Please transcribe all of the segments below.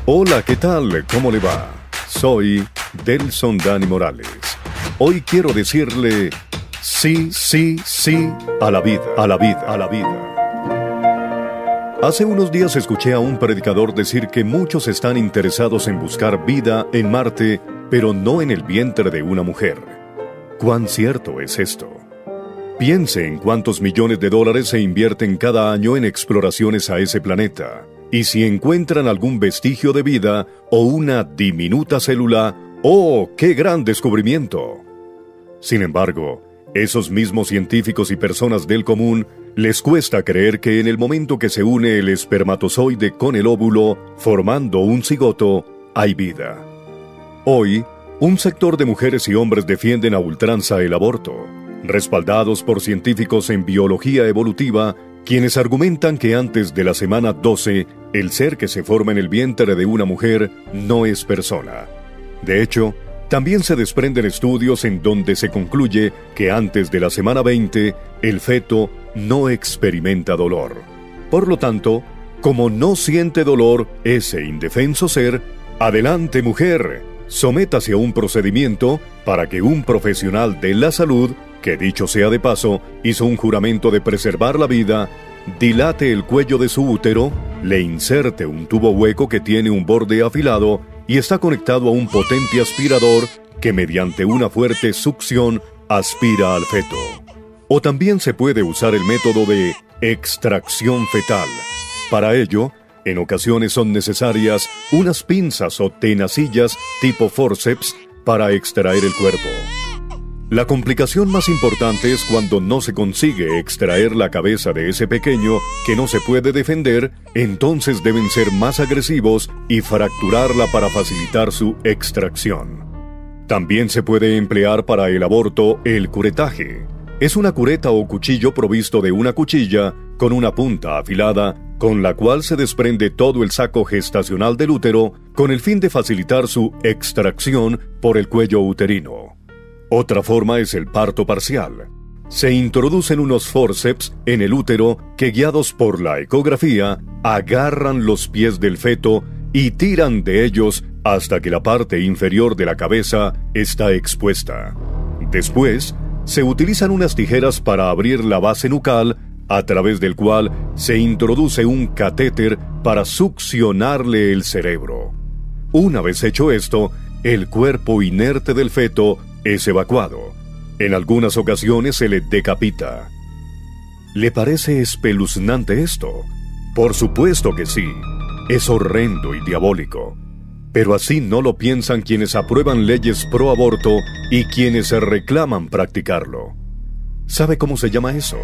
Hola, ¿qué tal? ¿Cómo le va? Soy Delson Dani Morales. Hoy quiero decirle sí, sí, sí a la vida, a la vida, a la vida. Hace unos días escuché a un predicador decir que muchos están interesados en buscar vida en Marte, pero no en el vientre de una mujer. ¿Cuán cierto es esto? Piense en cuántos millones de dólares se invierten cada año en exploraciones a ese planeta. Y si encuentran algún vestigio de vida o una diminuta célula, ¡oh, qué gran descubrimiento! Sin embargo, esos mismos científicos y personas del común les cuesta creer que en el momento que se une el espermatozoide con el óvulo, formando un cigoto, hay vida. Hoy, un sector de mujeres y hombres defienden a ultranza el aborto, respaldados por científicos en biología evolutiva, quienes argumentan que antes de la semana 12, el ser que se forma en el vientre de una mujer no es persona. De hecho, también se desprenden estudios en donde se concluye que antes de la semana 20, el feto no experimenta dolor. Por lo tanto, como no siente dolor ese indefenso ser, adelante mujer, sométase a un procedimiento para que un profesional de la salud, que dicho sea de paso, hizo un juramento de preservar la vida, dilate el cuello de su útero, le inserte un tubo hueco que tiene un borde afilado y está conectado a un potente aspirador que mediante una fuerte succión aspira al feto. O también se puede usar el método de extracción fetal. Para ello, en ocasiones son necesarias unas pinzas o tenacillas tipo forceps para extraer el cuerpo. La complicación más importante es cuando no se consigue extraer la cabeza de ese pequeño que no se puede defender, entonces deben ser más agresivos y fracturarla para facilitar su extracción. También se puede emplear para el aborto el curetaje. Es una cureta o cuchillo provisto de una cuchilla con una punta afilada, con la cual se desprende todo el saco gestacional del útero con el fin de facilitar su extracción por el cuello uterino. Otra forma es el parto parcial. Se introducen unos forceps en el útero que, guiados por la ecografía, agarran los pies del feto y tiran de ellos hasta que la parte inferior de la cabeza está expuesta. Después, se utilizan unas tijeras para abrir la base nucal, a través del cual se introduce un catéter para succionarle el cerebro. Una vez hecho esto, el cuerpo inerte del feto es evacuado. En algunas ocasiones se le decapita. ¿Le parece espeluznante esto? Por supuesto que sí. Es horrendo y diabólico. Pero así no lo piensan quienes aprueban leyes pro aborto y quienes se reclaman practicarlo. ¿Sabe cómo se llama eso?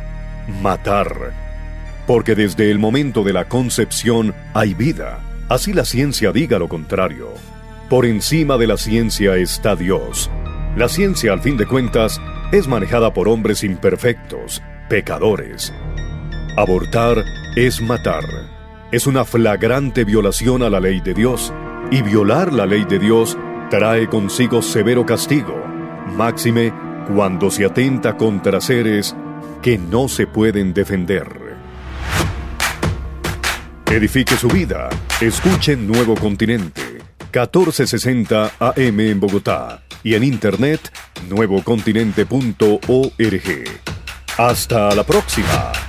Matar. Porque desde el momento de la concepción hay vida. Así la ciencia diga lo contrario. Por encima de la ciencia está Dios. La ciencia, al fin de cuentas, es manejada por hombres imperfectos, pecadores. Abortar es matar. Es una flagrante violación a la ley de Dios. Y violar la ley de Dios trae consigo severo castigo, máxime cuando se atenta contra seres que no se pueden defender. Edifique su vida. Escuche Nuevo Continente. 1460 AM en Bogotá y en internet nuevocontinente.org. Hasta la próxima.